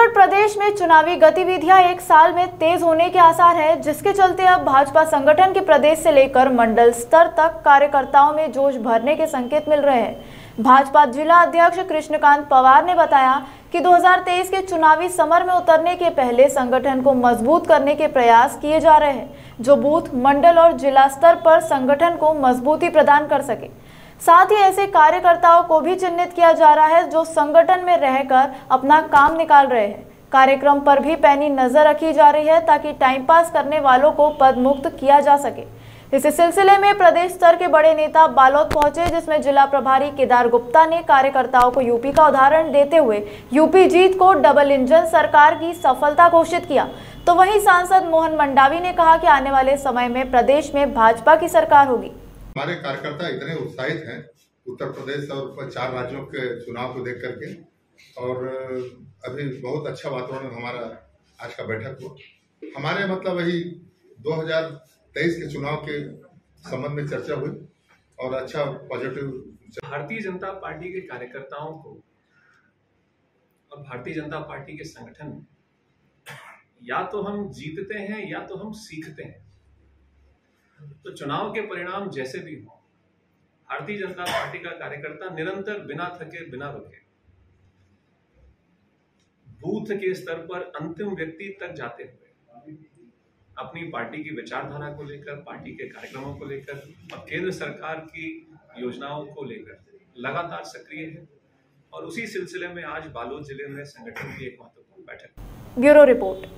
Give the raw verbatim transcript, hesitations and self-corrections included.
छत्तीसगढ़ प्रदेश में चुनावी गतिविधियां एक साल में तेज होने के आसार है, जिसके चलते अब भाजपा संगठन के प्रदेश से लेकर मंडल स्तर तक कार्यकर्ताओं में जोश भरने के संकेत मिल रहे हैं। भाजपा जिला अध्यक्ष कृष्णकांत पवार ने बताया कि दो हज़ार तेईस के चुनावी समर में उतरने के पहले संगठन को मजबूत करने के प्रयास किए जा रहे हैं, जो बूथ, मंडल और जिला स्तर पर संगठन को मजबूती प्रदान कर सके। साथ ही ऐसे कार्यकर्ताओं को भी चिन्हित किया जा रहा है जो संगठन में रहकर अपना काम निकाल रहे हैं। कार्यक्रम पर भी पैनी नजर रखी जा रही है ताकि टाइम पास करने वालों को पद मुक्त किया जा सके। इस सिलसिले में प्रदेश स्तर के बड़े नेता बालोद पहुंचे, जिसमें जिला प्रभारी केदार गुप्ता ने कार्यकर्ताओं को यूपी का उदाहरण देते हुए यूपी जीत को डबल इंजन सरकार की सफलता घोषित किया। तो वहीं सांसद मोहन मंडावी ने कहा कि आने वाले समय में प्रदेश में भाजपा की सरकार होगी। हमारे कार्यकर्ता इतने उत्साहित हैं उत्तर प्रदेश और चार राज्यों के चुनाव को देख करके, और अभी बहुत अच्छा वातावरण हमारा आज का बैठक हुआ। हमारे मतलब वही दो हज़ार तेईस के चुनाव के संबंध में चर्चा हुई और अच्छा पॉजिटिव। भारतीय जनता पार्टी के कार्यकर्ताओं को और भारतीय जनता पार्टी के संगठन में या तो हम जीतते हैं या तो हम सीखते हैं। तो चुनाव के परिणाम जैसे भी हो, भारतीय जनता पार्टी का कार्यकर्ता निरंतर बिना थके बिना रुके बूथ के स्तर पर अंतिम व्यक्ति तक जाते हुए अपनी पार्टी की विचारधारा को लेकर, पार्टी के कार्यक्रमों को लेकर और केंद्र सरकार की योजनाओं को लेकर लगातार सक्रिय है। और उसी सिलसिले में आज बालोद जिले में संगठन की एक महत्वपूर्ण बैठक। Bureau report.